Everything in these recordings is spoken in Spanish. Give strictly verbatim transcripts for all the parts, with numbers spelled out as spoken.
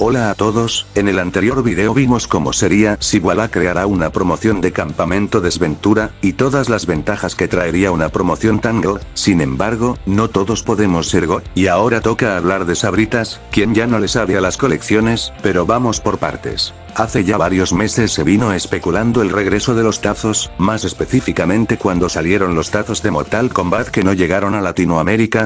Hola a todos, en el anterior video vimos cómo sería si Voilà creara una promoción de Campamento Desventura, y todas las ventajas que traería una promoción tan God. Sin embargo, no todos podemos ser God, y ahora toca hablar de Sabritas, quien ya no le sabe a las colecciones, pero vamos por partes. Hace ya varios meses se vino especulando el regreso de los tazos, más específicamente cuando salieron los tazos de Mortal Kombat que no llegaron a Latinoamérica.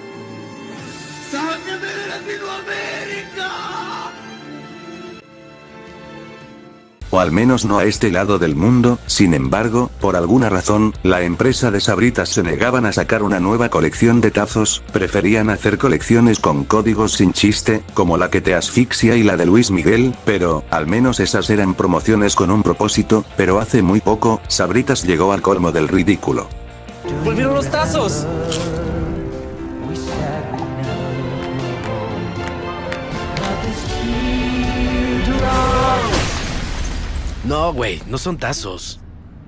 O al menos no a este lado del mundo. Sin embargo, por alguna razón, la empresa de Sabritas se negaban a sacar una nueva colección de tazos, preferían hacer colecciones con códigos sin chiste, como la que te asfixia y la de Luis Miguel, pero, al menos esas eran promociones con un propósito, pero hace muy poco, Sabritas llegó al colmo del ridículo. ¡Volvieron los tazos! No, güey, no son tazos.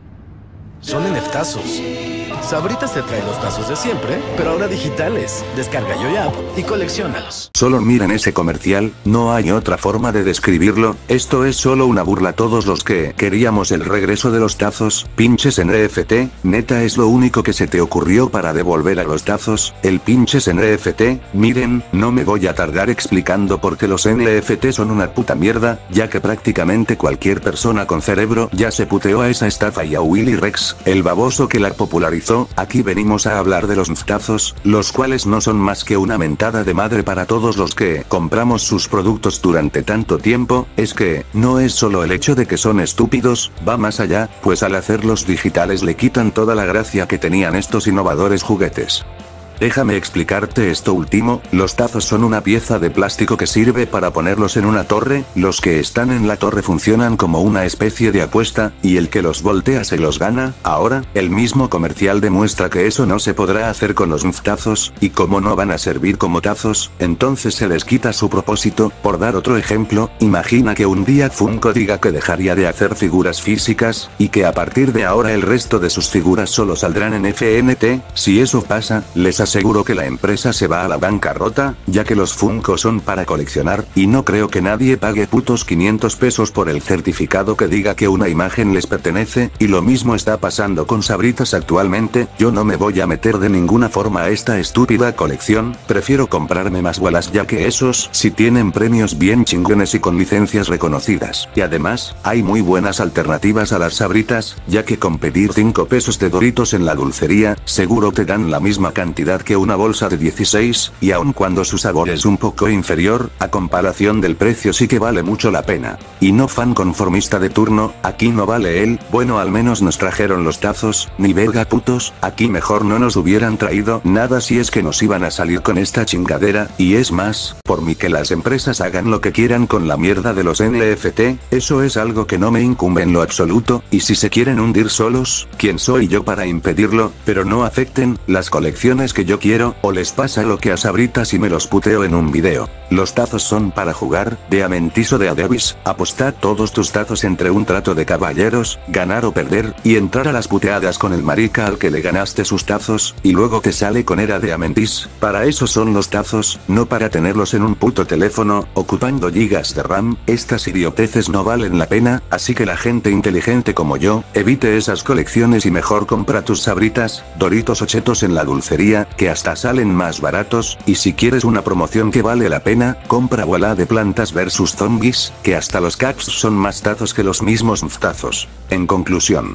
Son N F tazos. Sabritas te trae los tazos de siempre, pero ahora digitales. Descarga YoYap y colecciónalos. Solo miren ese comercial, no hay otra forma de describirlo, esto es solo una burla a todos los que queríamos el regreso de los tazos, pinches N F T, neta es lo único que se te ocurrió para devolver a los tazos, el pinches N F T, miren, no me voy a tardar explicando por qué los N F T son una puta mierda, ya que prácticamente cualquier persona con cerebro ya se puteó a esa estafa y a Willy Rex, el baboso que la popularizó. Aquí venimos a hablar de los tazos, los cuales no son más que una mentada de madre para todos los que compramos sus productos durante tanto tiempo, es que, no es solo el hecho de que son estúpidos, va más allá, pues al hacerlos digitales le quitan toda la gracia que tenían estos innovadores juguetes. Déjame explicarte esto último, los tazos son una pieza de plástico que sirve para ponerlos en una torre, los que están en la torre funcionan como una especie de apuesta, y el que los voltea se los gana. Ahora, el mismo comercial demuestra que eso no se podrá hacer con los tazos, y como no van a servir como tazos, entonces se les quita su propósito. Por dar otro ejemplo, imagina que un día Funko diga que dejaría de hacer figuras físicas, y que a partir de ahora el resto de sus figuras solo saldrán en F N T, si eso pasa, les aseguro que la empresa se va a la bancarrota, ya que los Funko son para coleccionar, y no creo que nadie pague putos quinientos pesos por el certificado que diga que una imagen les pertenece, y lo mismo está pasando con Sabritas actualmente. Yo no me voy a meter de ninguna forma a esta estúpida colección, prefiero comprarme más Walla's, ya que esos sí tienen premios bien chingones y con licencias reconocidas, y además, hay muy buenas alternativas a las Sabritas, ya que con pedir cinco pesos de Doritos en la dulcería, seguro te dan la misma cantidad que una bolsa de dieciséis, y aun cuando su sabor es un poco inferior, a comparación del precio sí que vale mucho la pena. Y no fan conformista de turno, aquí no vale el, bueno al menos nos trajeron los tazos, ni verga putos, aquí mejor no nos hubieran traído nada si es que nos iban a salir con esta chingadera, y es más, por mí que las empresas hagan lo que quieran con la mierda de los N F T, eso es algo que no me incumbe en lo absoluto, y si se quieren hundir solos, ¿quién soy yo para impedirlo? Pero no afecten las colecciones que yo quiero, o les pasa lo que a Sabritas y me los puteo en un video. Los tazos son para jugar, de a mentis o de a Davis, apostad todos tus tazos entre un trato de caballeros, ganar o perder, y entrar a las puteadas con el marica al que le ganaste sus tazos, y luego te sale con era de a mentis. Para eso son los tazos, no para tenerlos en un puto teléfono, ocupando gigas de RAM. Estas idioteces no valen la pena, así que la gente inteligente como yo, evite esas colecciones y mejor compra tus Sabritas, Doritos o Chetos en la dulcería, que hasta salen más baratos, y si quieres una promoción que vale la pena, compra Voilà de Plantas versus Zombies, que hasta los caps son más tazos que los mismos tazos. En conclusión,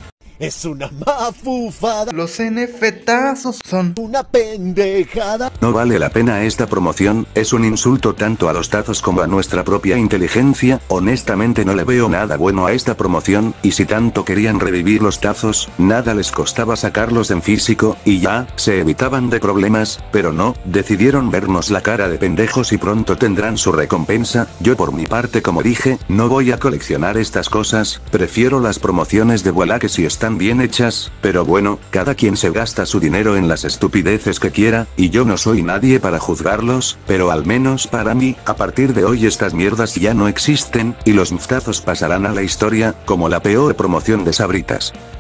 es una mafufada. Los N F tazos son una pendejada. no vale la pena esta promoción, es un insulto tanto a los tazos como a nuestra propia inteligencia. Honestamente no le veo nada bueno a esta promoción, y si tanto querían revivir los tazos, nada les costaba sacarlos en físico, y ya, se evitaban de problemas, pero no, decidieron vernos la cara de pendejos y pronto tendrán su recompensa. Yo por mi parte, como dije, no voy a coleccionar estas cosas, prefiero las promociones de Voilà que si están bien hechas, pero bueno, cada quien se gasta su dinero en las estupideces que quiera, y yo no soy nadie para juzgarlos, pero al menos para mí, a partir de hoy estas mierdas ya no existen, y los tazos pasarán a la historia, como la peor promoción de Sabritas.